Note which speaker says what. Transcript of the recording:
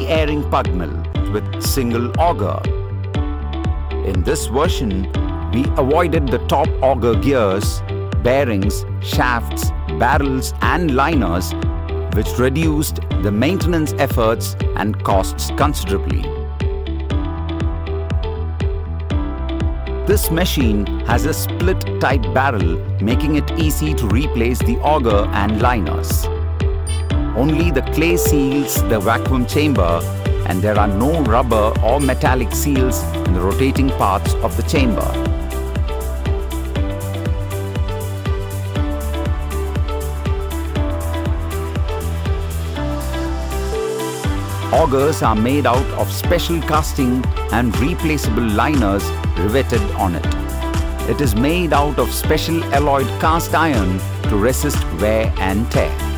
Speaker 1: free-airing pug mill with single auger. In this version, we avoided the top auger gears, bearings, shafts, barrels and liners, which reduced the maintenance efforts and costs considerably. This machine has a split-type barrel, making it easy to replace the auger and liners. Only the clay seals the vacuum chamber, and there are no rubber or metallic seals in the rotating parts of the chamber. Augers are made out of special casting and replaceable liners riveted on it. It is made out of special alloyed cast iron to resist wear and tear.